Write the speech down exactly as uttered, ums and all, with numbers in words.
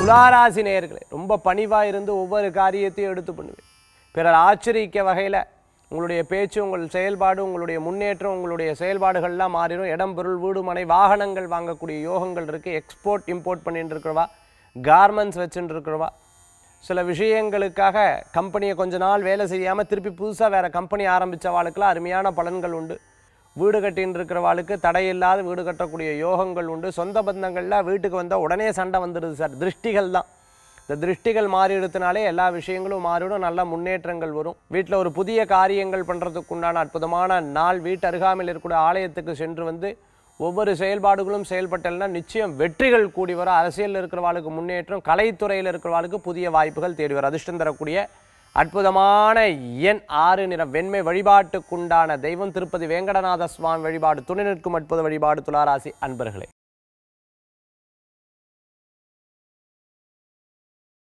துளாராசி நேயர்களே, ரொம்ப பணிவாக இருந்து ஒவ்வொரு காரியத்தையும் எடுத்து பண்ணுவேன். பிறர் ஆச்சரிக்க வகையில் உங்களுடைய பேச்சு, உங்கள் செயல்பாடு, உங்களுடைய முன்னேற்றம், உங்களுடைய செயல்பாடுகள்லாம் மாறிடும். இடம், பொருள், வீடு, மனை, வாகனங்கள் வாங்கக்கூடிய யோகங்கள் இருக்குது. எக்ஸ்போர்ட் இம்போர்ட் பண்ணிட்டு இருக்கிறவா, கார்மெண்ட்ஸ் வச்சுட்டு இருக்கிறவா, சில விஷயங்களுக்காக கம்பெனியை கொஞ்ச நாள் வேலை செய்யாமல் திருப்பி புதுசாக வேறு கம்பெனி ஆரம்பித்தவாளுக்கெல்லாம் அருமையான பலன்கள் உண்டு. வீடு கட்டின்னு இருக்கிறவாளுக்கு தடையில்லாத வீடு கட்டக்கூடிய யோகங்கள் உண்டு. சொந்த பந்தங்களில் வீட்டுக்கு வந்தால் உடனே சண்டை வந்துடுது சார், திருஷ்டிகள் தான். இந்த திருஷ்டிகள் மாறிடுறதுனாலே எல்லா விஷயங்களும் மாறிடும், நல்ல முன்னேற்றங்கள் வரும். வீட்டில் ஒரு புதிய காரியங்கள் பண்ணுறதுக்கு உண்டான அற்புதமான நாள். வீட்டு அருகாமையில் இருக்கக்கூடிய ஆலயத்துக்கு சென்று வந்து ஒவ்வொரு செயல்பாடுகளும் செயல்பட்டல்னா நிச்சயம் வெற்றிகள் கூடி வரும். அரசியலில் இருக்கிறவாளுக்கு முன்னேற்றம், கலைத்துறையில் இருக்கிறவாளுக்கு புதிய வாய்ப்புகள் தேடி வரும். அதிர்ஷ்டம் தரக்கூடிய அற்புதமான எண் ஆறு, நிறம் வெண்மை. வழிபாட்டுக்குண்டான தெய்வம் திருப்பதி வேங்கடநாத சுவாமி வழிபாடு. துணை நிற்கும் அற்புத வழிபாடு துளாராசி அன்பர்களே.